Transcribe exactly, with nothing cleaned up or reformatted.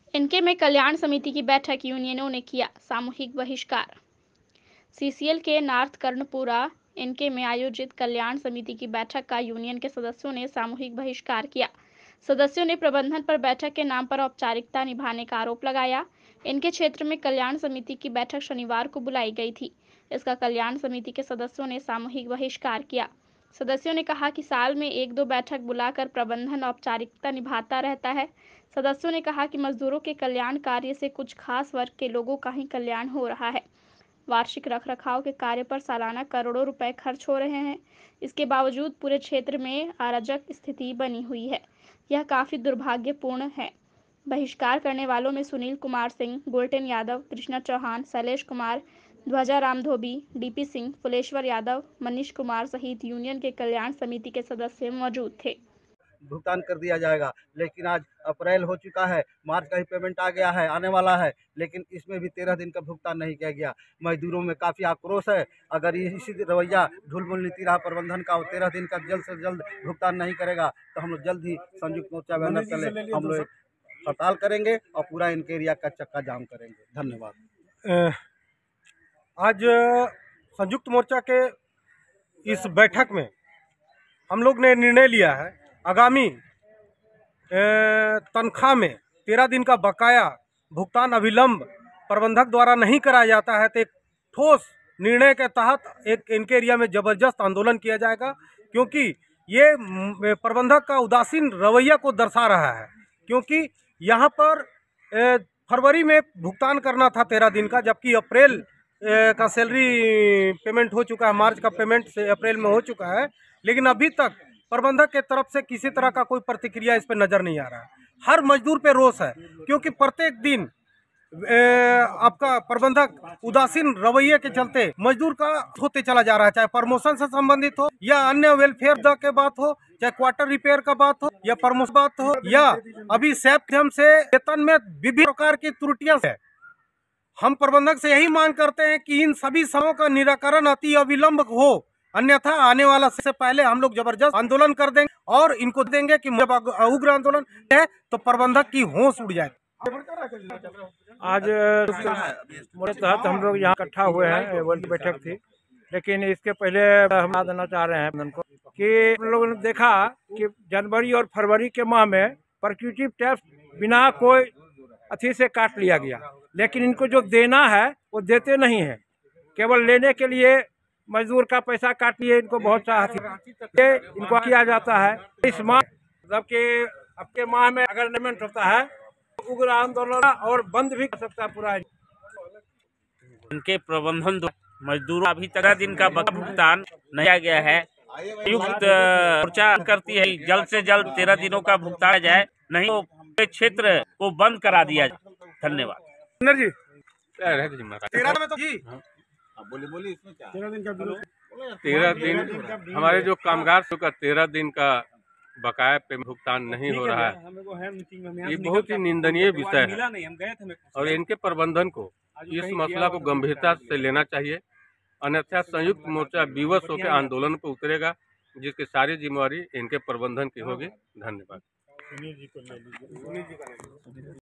इनके में कल्याण समिति की बैठक, यूनियनों ने किया सामूहिक बहिष्कार। सीसीएल के नॉर्थ कर्णपुरा इनके में आयोजित कल्याण समिति की बैठक का यूनियन के सदस्यों ने सामूहिक बहिष्कार किया। सदस्यों ने प्रबंधन पर बैठक के नाम पर औपचारिकता निभाने का आरोप लगाया। इनके क्षेत्र में कल्याण समिति की बैठक शनिवार को बुलाई गई थी। इसका कल्याण समिति के सदस्यों ने सामूहिक बहिष्कार किया। सदस्यों ने कहा कि साल में एक दो बैठक बुलाकर प्रबंधन औपचारिकता निभाता रहता है। सदस्यों ने कहा कि मजदूरों के कल्याण कार्य से कुछ खास वर्ग के लोगों का ही कल्याण हो रहा है। वार्षिक रखरखाव के कार्य पर सालाना करोड़ों रुपए खर्च हो रहे हैं। इसके बावजूद पूरे क्षेत्र में अराजक स्थिति बनी हुई है। यह काफी दुर्भाग्यपूर्ण है। बहिष्कार करने वालों में सुनील कुमार सिंह, गोल्टेन यादव, कृष्णा चौहान, शैलेश कुमार, ध्वजाराम धोबी, डीपी सिंह, फुलेश्वर यादव, मनीष कुमार सहित यूनियन के कल्याण समिति के सदस्य मौजूद थे। भुगतान कर दिया जाएगा, लेकिन आज अप्रैल हो चुका है, मार्च का ही पेमेंट आ गया है, आने वाला है, लेकिन इसमें भी तेरह दिन का भुगतान नहीं किया गया। मजदूरों में काफ़ी आक्रोश है। अगर ये इसी रवैया ढुलमुल नीति रहा प्रबंधन का और तेरह दिन का जल्द से जल्द भुगतान नहीं करेगा तो हम लोग जल्द ही संयुक्त मोर्चा बैनर तले हम लोग हड़ताल करेंगे और पूरा इनके एरिया का चक्का जाम करेंगे। धन्यवाद। आज संयुक्त मोर्चा के इस बैठक में हम लोग ने निर्णय लिया है, आगामी तनख्वाह में तेरह दिन का बकाया भुगतान अविलंब प्रबंधक द्वारा नहीं कराया जाता है तो एक ठोस निर्णय के तहत एक इनके एरिया में जबरदस्त आंदोलन किया जाएगा, क्योंकि ये प्रबंधक का उदासीन रवैया को दर्शा रहा है। क्योंकि यहाँ पर फरवरी में भुगतान करना था तेरह दिन का, जबकि अप्रैल का सैलरी पेमेंट हो चुका है, मार्च का पेमेंट से अप्रैल में हो चुका है, लेकिन अभी तक प्रबंधक के तरफ से किसी तरह का कोई प्रतिक्रिया इस पर नजर नहीं आ रहा है। हर मजदूर पे रोष है, क्योंकि प्रत्येक दिन आपका प्रबंधक उदासीन रवैये के चलते मजदूर का होते चला जा रहा है, चाहे प्रमोशन से संबंधित हो या अन्य वेलफेयर द के बात हो, चाहे क्वार्टर रिपेयर का बात हो या प्रमोशन बात हो, या अभी सैप्टम से वेतन में विभिन्न प्रकार की त्रुटियां है। हम प्रबंधक से यही मांग करते हैं कि इन सभी समस्याओं का निराकरण अति अविलंब हो, अन्यथा आने वाला से पहले हम लोग जबरदस्त आंदोलन कर देंगे और इनको देंगे कि जब उग्र आंदोलन है तो प्रबंधक की होश उड़ जाए। आज मेरे तहत हम लोग यहाँ इकट्ठा हुए हैं, वर्ल्ड बैठक थी, लेकिन इसके पहले हम बता देना चाह रहे हैं उनको कि हम लोगों ने देखा कि जनवरी और फरवरी के माह में प्रोक्यूटिव टैक्स बिना कोई अथी से काट लिया गया, लेकिन इनको जो देना है वो देते नहीं है, केवल लेने के लिए मजदूर का पैसा काट लिए इनको बहुत सा ये इनको किया जाता है। इस माह जबकि आपके माह में अगर पेमेंट होता है तो उग्र आंदोलन और बंद भी कर सकता है पूरा। उनके प्रबंधन मजदूरों अभी तेरह दिन का भुगतान नहीं किया गया है। युक्त मोर्चा करती है जल्द से जल्द तेरह दिनों का भुगतान जाए, नहीं तो क्षेत्र को बंद करा दिया जाए। धन्यवाद। जी तेरह में तो जी बोली बोली इसमें क्या तेरह दिन का तेरह दिन हमारे जो कामगार का तेरह दिन का बकाया पे भुगतान नहीं हो रहा है, ये बहुत ही निंदनीय विषय है और इनके प्रबंधन को इस मसला को गंभीरता से लेना चाहिए, अन्यथा संयुक्त मोर्चा विवश होकर आंदोलन पर उतरेगा, जिसकी सारी जिम्मेवारी इनके प्रबंधन की होगी। धन्यवाद।